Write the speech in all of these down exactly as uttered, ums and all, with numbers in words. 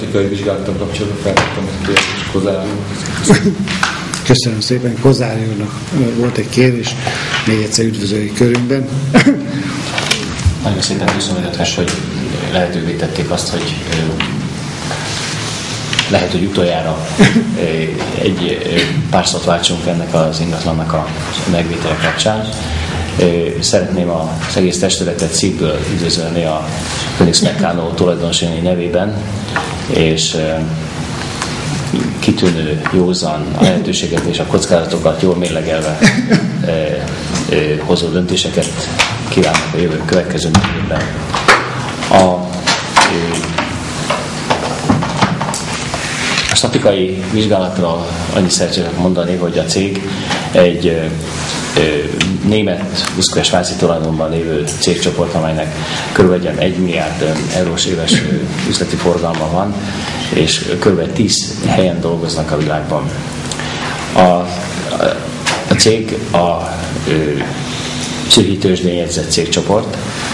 statikai vizsgálattal kapcsolatban feltettem ezt a kérdést Kozári úrnak. Köszönöm szépen. Kozári úrnak volt egy kérdés, még egyszer üdvözöljük körünkben. Nagyon szépen köszönöm önöknek, hogy lehetővé tették azt, hogy lehet, hogy utoljára egy pár szót váltsunk ennek az ingatlannak a megvétele kapcsán. Szeretném az egész testületet szívből üdvözölni a Phoenix Meccano tulajdonosai nevében, és kitűnő, józan a lehetőséget és a kockázatokat jól mérlegelve hozó döntéseket kívánok a jövő következő évben. A A statikai vizsgálatról annyit szeretnék mondani, hogy a cég egy ö, ö, német, buszkó svájci tulajdonban lévő cégcsoport, amelynek körülbelül egy milliárd eurós éves üzleti forgalma van, és körülbelül tíz helyen dolgoznak a világban. A, a, a cég a Zürichi tőzsdén jegyzett cégcsoport.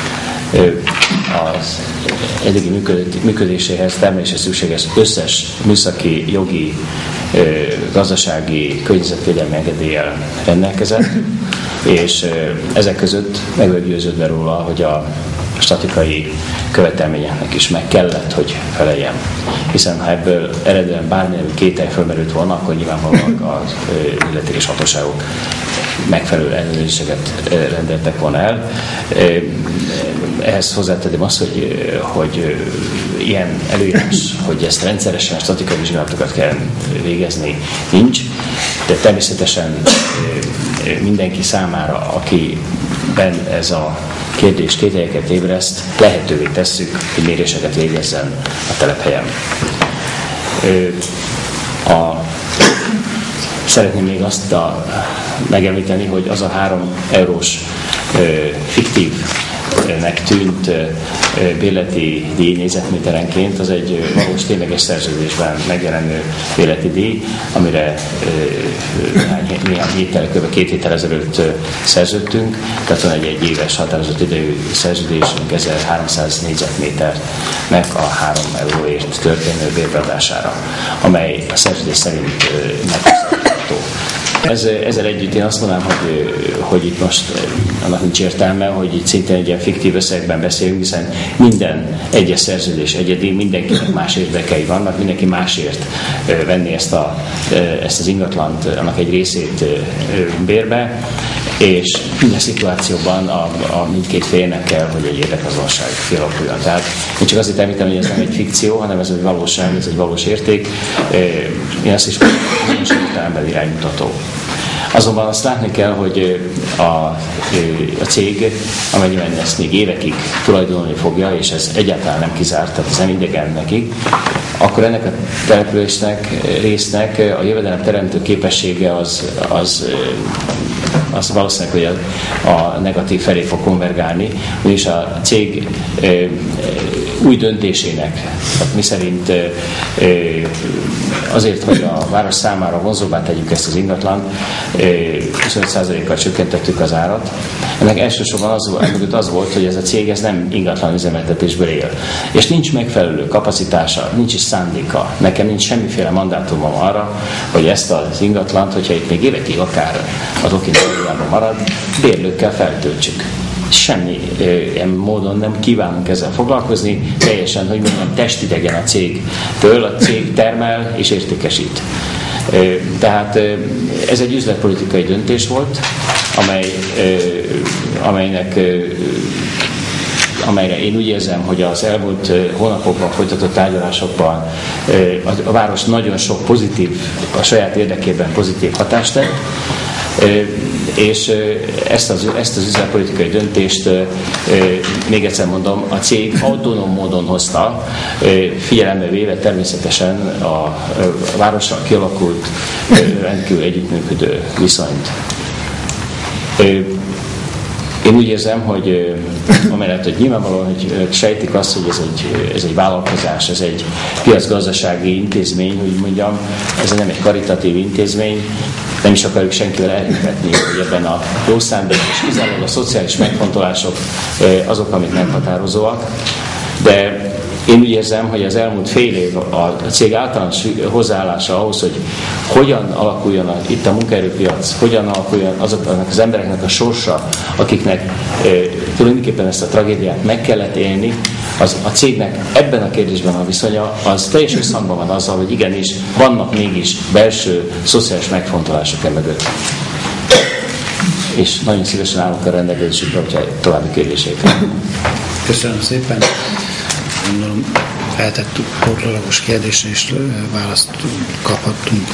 Az eddigi működéséhez természetesen szükséges összes műszaki, jogi, gazdasági, környezetvédelmi engedéllyel rendelkezett, és ezek között meg vagyok győződve róla, hogy a statikai követelményeknek is meg kellett, hogy feleljen. Hiszen ha ebből eredően bármilyen kételj fölmerült volna, akkor nyilvánvalóan az illetékes hatóságok megfelelő ellenőrzéseket rendeltek volna el. Ehhez hozzátenném azt, hogy, hogy ilyen előírás, hogy ezt rendszeresen statikai vizsgálatokat kell végezni, nincs, de természetesen mindenki számára, akiben ez a kérdés kételyeket ébreszt, lehetővé tesszük, hogy méréseket végezzen a telephelyen. A, szeretném még azt a, megemlíteni, hogy az a három eurós fiktív nek tűnt bérleti díj négyzetméterenként, az egy valós tényleges szerződésben megjelenő bérleti díj, amire néhány héttel, kb. két héttel ezelőtt szerződtünk, tehát van egy egy éves határozott idejű szerződésünk ezerháromszáz négyzetméternek a három euróért történő bérbeadására, amely a szerződés szerint meghosszabbítható. Ezzel együtt én azt mondanám, hogy, hogy itt most annak nincs értelme, hogy itt szintén egy ilyen fiktív összegben beszélünk, hiszen minden egyes szerződés egyedi, mindenkinek más érdekei vannak, mindenki másért venni ezt, a, ezt az ingatlant, annak egy részét bérbe, és minden szituációban a, a mindkét félnek kell, hogy egy érdekazonosság kialakuljon. Tehát én csak azért említem, hogy ez nem egy fikció, hanem ez egy valóság, ez egy valós érték. Én azt is mondom, hogy értelemben iránymutató. Azonban azt látni kell, hogy a, a cég, amennyiben ezt még évekig tulajdonolni fogja, és ez egyáltalán nem kizárt, tehát ez nem idegen nekik, akkor ennek a településnek, résznek a jövedelem teremtő képessége az, az, az valószínűleg, hogy a, a negatív felé fog konvergálni, ugyanis a cég e, új döntésének, tehát mi szerint e, azért, hogy a város számára vonzóbbá tegyük ezt az ingatlan, huszonöt százalékkal csökkentettük az árat. Ennek elsősorban az, az volt, hogy ez a cég ez nem ingatlan üzemeltetésből él. És nincs megfelelő kapacitása, nincs is szándéka. Nekem nincs semmiféle mandátumom arra, hogy ezt az ingatlant, hogyha itt még évekig akár az Okinawában marad, bérlőkkel feltöltsük. Semmi ilyen módon nem kívánunk ezzel foglalkozni, teljesen, hogy mondjam, testidegen a cégtől, a cég termel és értékesít. Tehát ez egy üzletpolitikai döntés volt, amely, amelynek, amelyre én úgy érzem, hogy az elmúlt hónapokban folytatott tárgyalásokban a város nagyon sok pozitív, a saját érdekében pozitív hatást tett, és ezt az, ezt az üzletpolitikai döntést, még egyszer mondom, a cég autonóm módon hozta, figyelembe véve természetesen a várossal kialakult rendkívül együttműködő viszonyt. Én úgy érzem, hogy amellett, hogy nyilvánvalóan, hogy sejtik azt, hogy ez egy, ez egy vállalkozás, ez egy piacgazdasági intézmény, úgy mondjam, ez nem egy karitatív intézmény, nem is akarjuk senkivel elhitetni, hogy ebben a jó szándék és kizárólag a szociális megfontolások azok, amik meghatározóak, de én úgy érzem, hogy az elmúlt fél év a cég általános hozzáállása ahhoz, hogy hogyan alakuljon a, itt a munkaerőpiac, hogyan alakuljon azoknak az embereknek a sorsa, akiknek e, tulajdonképpen ezt a tragédiát meg kellett élni, az a cégnek ebben a kérdésben a viszonya, az teljes összhangban van azzal, hogy igenis vannak mégis belső szociális megfontolások e mögött. És nagyon szívesen állok a rendelkezésükre, hogyha további kérdéseik. Köszönöm szépen. Gondolom feltettük pótlólagos kérdésre, és választ kaphattunk.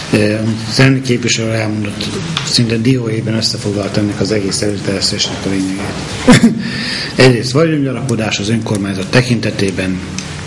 Az elnök képviselő elmondott, szinte dióhéjban összefoglalt ennek az egész előterjesztésnek a lényegét. Egyrészt vagyongyarapodás az önkormányzat tekintetében,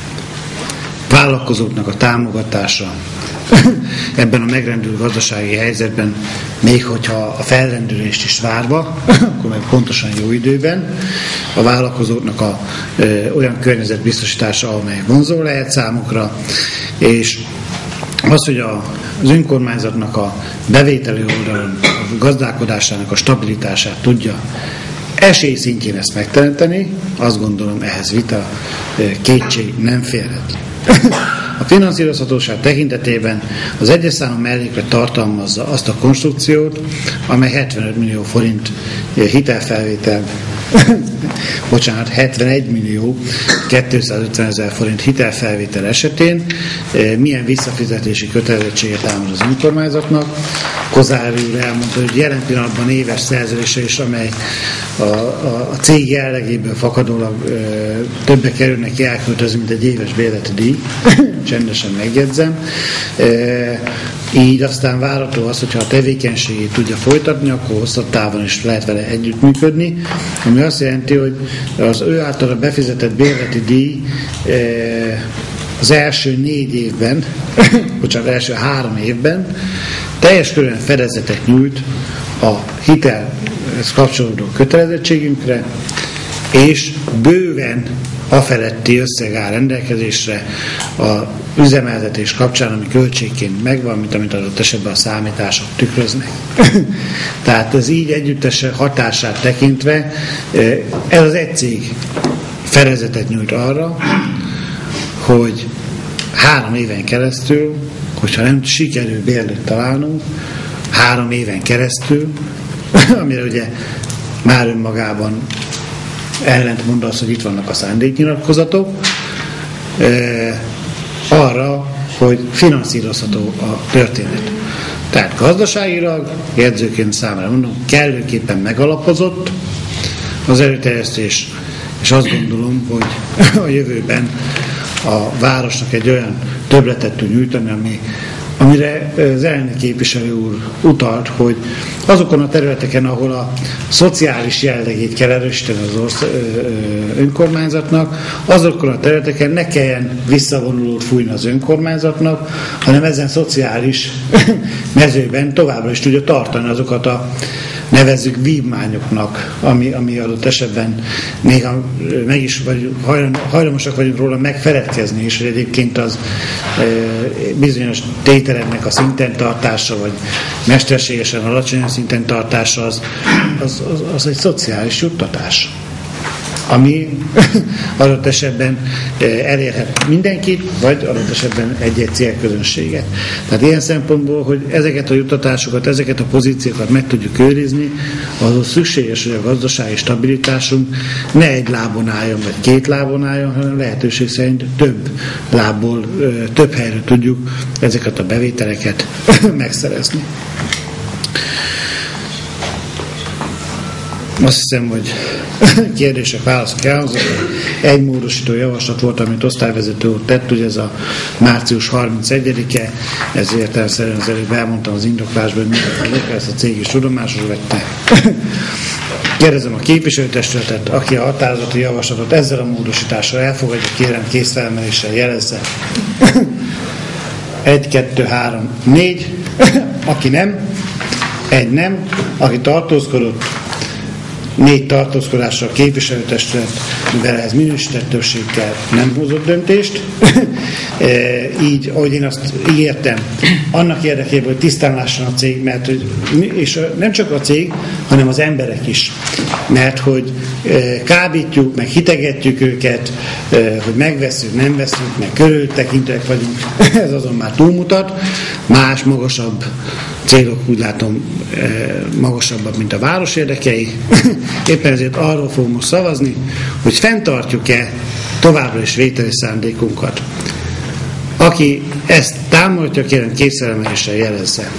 vállalkozóknak a támogatása, ebben a megrendülő gazdasági helyzetben, még hogyha a fellendülést is várva, akkor meg pontosan jó időben, a vállalkozóknak a, ö, olyan környezet biztosítása, amely vonzó lehet számukra, és az, hogy a, az önkormányzatnak a bevételi oldalon a gazdálkodásának a stabilitását tudja esély szintjén ezt megteremteni, azt gondolom, ehhez vita kétség nem férhet. A finanszírozhatóság tekintetében az egyes számú melléklet tartalmazza azt a konstrukciót, amely hetvenöt millió forint hitelfelvétel, bocsánat, hetvenegy millió kétszázötven ezer forint hitelfelvétel esetén milyen visszafizetési kötelezettséget támad az önkormányzatnak. Kozári úr elmondta, hogy jelen pillanatban éves szerződése is, amely a, a, a cég jellegéből fakadólag ö, többe kerül neki elköltözni, mint egy éves bérleti díj. Csendesen megjegyzem. E, így aztán várható az, hogyha a tevékenységét tudja folytatni, akkor hosszabb távon is lehet vele együttműködni, ami azt jelenti, hogy az ő által befizetett bérleti díj e, az első négy évben, bocsánat, az első három évben teljes körülön fedezetet nyújt a hitelhez kapcsolódó kötelezettségünkre, és bőven afeletti összeg áll rendelkezésre a üzemeltetés kapcsán, ami költségként megvan, mint amit adott esetben a számítások tükröznek. Tehát ez így együttes hatását tekintve, ez az egy cég fedezetet nyújt arra, hogy három éven keresztül, hogyha nem sikerül bérlőt találnunk, három éven keresztül, amire ugye már önmagában ellentmond az, hogy itt vannak a szándéknyilatkozatok, e, arra, hogy finanszírozható a történet. Tehát gazdaságilag, jegyzőként számára mondom, kellőképpen megalapozott az előterjesztés, és azt gondolom, hogy a jövőben a városnak egy olyan többletet tud nyújtani, ami, amire az elnök képviselő úr utalt, hogy azokon a területeken, ahol a szociális jellegét kell erősíteni az orsz, önkormányzatnak, azokon a területeken ne kelljen visszavonulót fújni az önkormányzatnak, hanem ezen szociális mezőben továbbra is tudja tartani azokat a nevezzük vívmányoknak, ami, ami adott esetben néha meg is vagyunk, hajlamosak vagyunk róla megfeledkezni is, hogy egyébként az e, bizonyos tételeknek a szinten tartása, vagy mesterségesen alacsony szinten tartása, az, az, az, az egy szociális juttatás, ami adott esetben elérhet mindenkit, vagy adott esetben egy-egy célközönséget. Tehát ilyen szempontból, hogy ezeket a juttatásokat, ezeket a pozíciókat meg tudjuk őrizni, azhoz szükséges, hogy a gazdasági stabilitásunk ne egy lábon álljon, vagy két lábon álljon, hanem lehetőség szerint több lábból, több helyről tudjuk ezeket a bevételeket megszerezni. Azt hiszem, hogy kérdések, válaszok elhangzottak. Egy módosító javaslat volt, amit osztályvezető úr tett, ugye ez a március harmincegyedike, ezért elszerűen az előbb elmondtam az indoklásban, hogy mindenki ezt a cég is tudomásul vette. Kérdezem a képviselőtestületet, aki a határozati javaslatot ezzel a módosítással elfogadja, kérem kézfelemeléssel jelezze. Egy, kettő, három, négy. Aki nem, egy nem. Aki tartózkodott, négy tartózkodással képviselőtestület mivel ez minősített többséggel nem hozott döntést, így, ahogy én azt ígértem, annak érdekében, hogy tisztán lásson a cég, mert hogy, és nem csak a cég, hanem az emberek is, mert hogy kábítjuk, meg hitegetjük őket, hogy megveszünk, nem veszünk, meg körültekintőek vagyunk, ez azon már túlmutat, más, magasabb célok, úgy látom, magasabbak, mint a város érdekei. Éppen ezért arról fogunk most szavazni, hogy fenntartjuk-e továbbra is vételi szándékunkat. Aki ezt támogatja, kérem készfelemeléssel jelezze.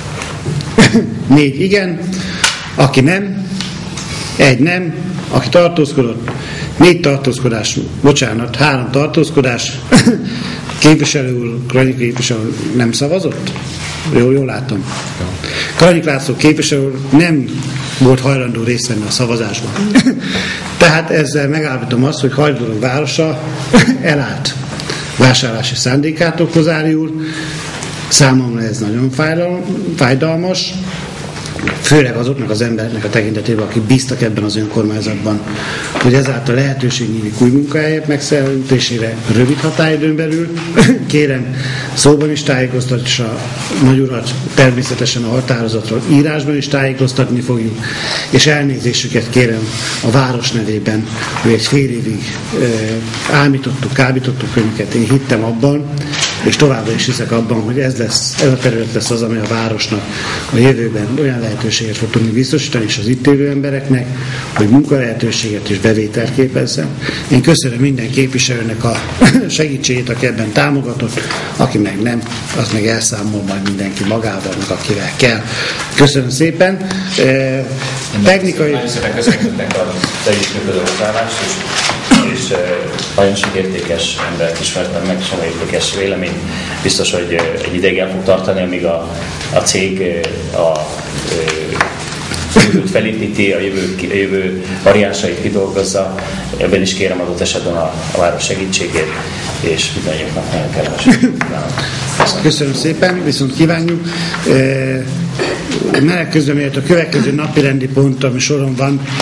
Négy igen, aki nem, egy nem, aki tartózkodott, négy tartózkodás, bocsánat, három tartózkodás, képviselő úr, Krajnik képviselő nem szavazott? Jól, jól látom. Krajnik László képviselő úr nem volt hajlandó részt venni a szavazásban. Tehát ezzel megállapítom azt, hogy Hajdúrok városa elállt vásárlási szándékától Kozáriul. Számomra ez nagyon fájdalmas, főleg azoknak az embereknek a tekintetében, akik bíztak ebben az önkormányzatban, hogy ezáltal lehetőség nyílik új munkahelyek megszerzésére rövid határidőn belül. Kérem, szóban is tájékoztatni a nagyurat, természetesen a határozatról írásban is tájékoztatni fogjuk, és elnézésüket kérem a város nevében, hogy egy fél évig e, álmítottuk, kábítottuk önöket. Én hittem abban, és továbbra is hiszek abban, hogy ez lesz, ez a terület lesz az, ami a városnak a jövőben olyan lehetőséget fog tudni biztosítani, és az itt élő embereknek, hogy munkalehetőséget és bevételt képezzen. Én köszönöm minden képviselőnek a segítségét, aki ebben támogatott, aki meg nem, az meg elszámol majd mindenki magával, meg akivel kell. Köszönöm szépen. E, technikai... Nagyon szépen köszönhetnek a együttműködő hozzáállást, és, és nagyon sok értékes embert ismertem meg, és nagyon értékes vélemény. Biztos, hogy egy ideig el fog tartani, amíg a, a cég a, a jövőt felépíti, a jövő, a jövő variánsait kidolgozza. Ebben is kérem adott esetben a, a város segítségét, és mindannyiunknak nagyon kellemes. Köszönöm. Köszönöm szépen, viszont kívánjuk. E, menet közben, miért a következő napi rendi pont, ami soron van,